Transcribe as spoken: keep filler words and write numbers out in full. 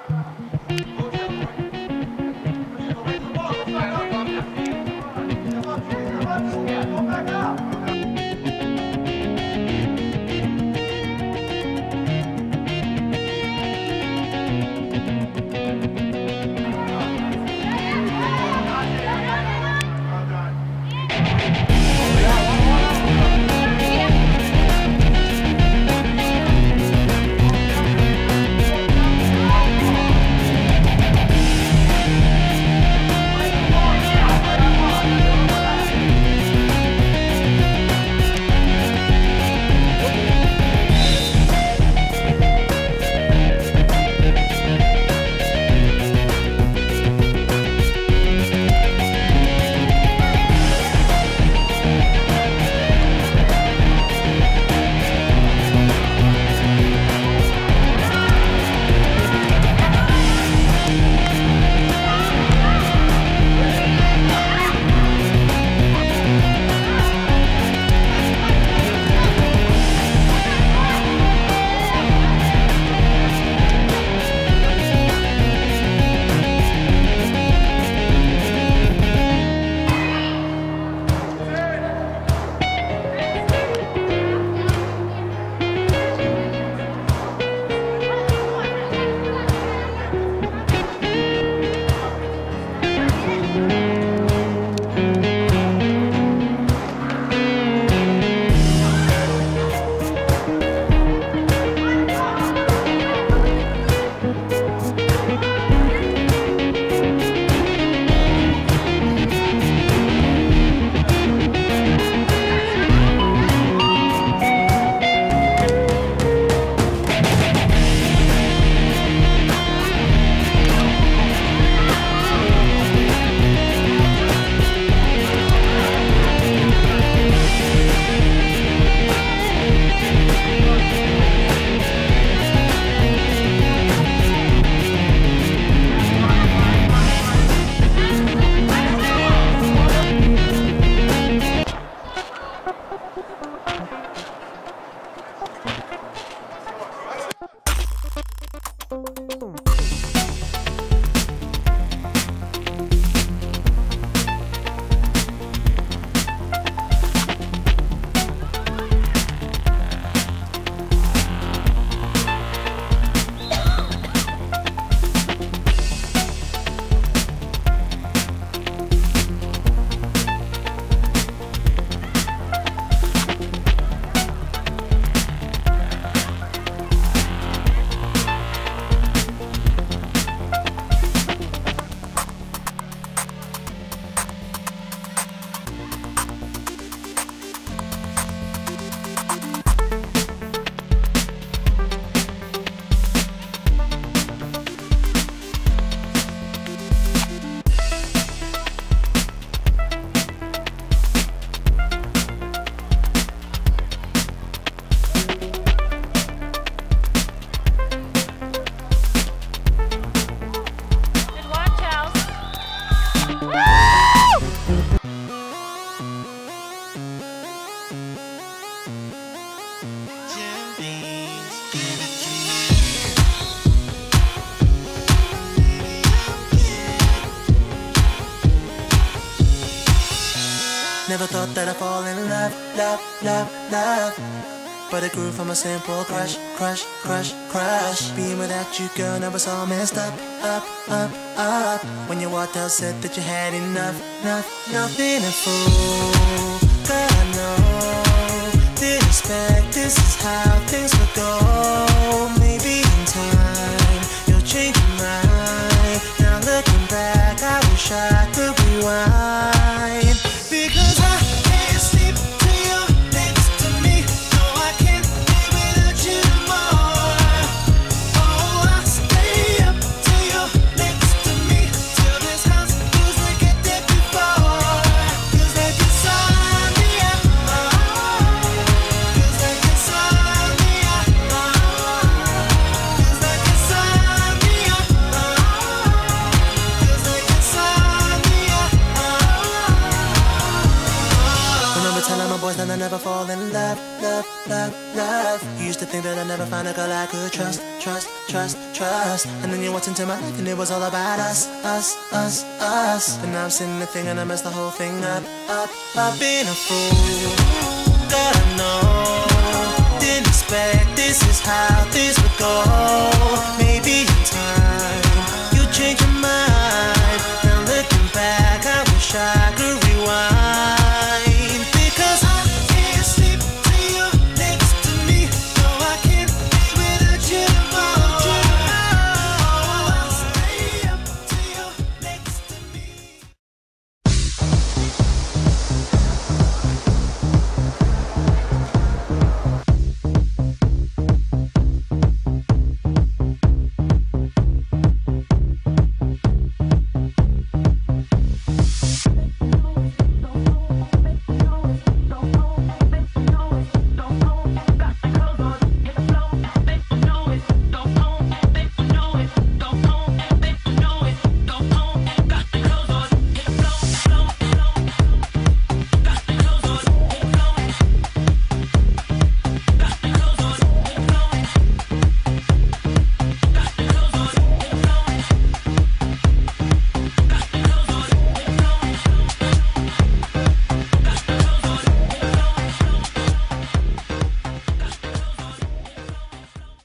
Never thought that I'd fall in love, love, love, love. But it grew from a simple crush, crush, crush, crush. Being without you, girl, never so messed up, up, up, up. When you walked out, said that you had enough, enough, nothing to fool. Girl, I know, didn't expect this is how things would go. Maybe in time, you'll change your mind. Now looking back, I wish I could rewind. Because I can't sleep till you're next to me. No, I can't live without you more. Oh, I'll stay up till you're next to me, till this house feels like it did before. Cause like it's on me, oh, cause like it's on me, oh. never fall in love, love, love, love. You used to think that I'd never find a girl I could trust, trust, trust, trust. And then you walked into my life and it was all about us, us, us, us. And now I'm sitting there thinking I messed the whole thing up, up, up. Being a fool, God I know. Didn't expect this is how this would go.